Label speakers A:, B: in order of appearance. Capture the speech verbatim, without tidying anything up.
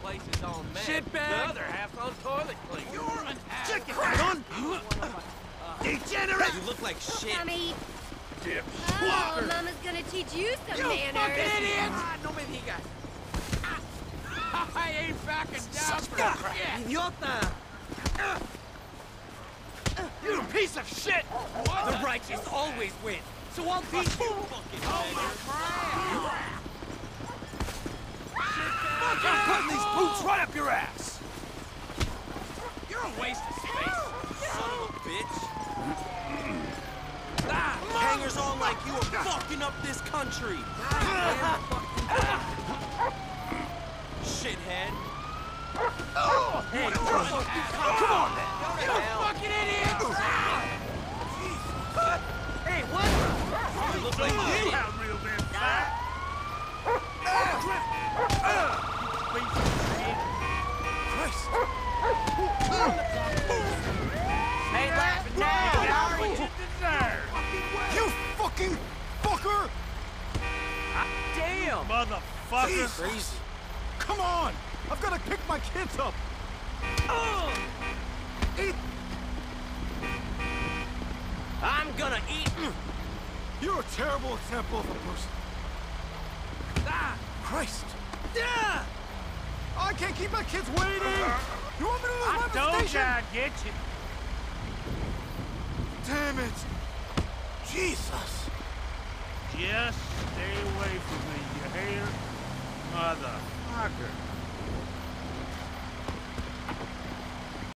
A: place is on meth.
B: Shitbag!
A: The other half's on toilet cleaner.
B: You're an ass!
C: Chicken gun! Degenerate!
B: You look like shit.
D: Tommy.
B: Dip.
D: Oh, Mama's gonna teach you some
B: You
D: manners.
B: fucking idiot!
A: Ah, no me digas.
B: I ain't backing down for
C: God,
B: shit!
C: idiota!
B: You piece of shit! What?
A: The righteous always win. So I'll beat you. Fucking
B: I'm putting these boots right up your ass!
A: You're a waste of space.
B: Son of a bitch! Ah, hangers on like you are fucking up this country! Shithead!
A: Hey,
B: Come on, man!
A: you fucking idiot! Hey, what?
B: You look like shit!
C: real damn fat! Christ!
A: Hey, laughing now. How are you?
C: You fucking fucker!
A: Damn.
C: Motherfucker!
B: Jesus. Crazy.
C: Come on! I've got to pick my kids up! Eat!
A: I'm gonna eat.
C: You're a terrible example of a person.
A: Ah.
C: Christ! Yeah! I can't keep my kids waiting! You want me to lose my station?
E: I get you.
C: Damn it! Jesus!
E: Just stay away from me, you hear? Motherfucker.